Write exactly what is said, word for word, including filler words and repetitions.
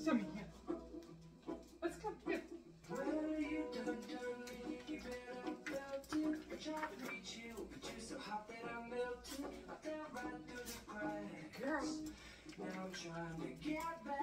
to me here. Let's go here. Well, you done done me, you better felt it. I tried to reach you, but you're so hot that I melted. I fell right through the cracks. Girl. Now I'm trying to get back.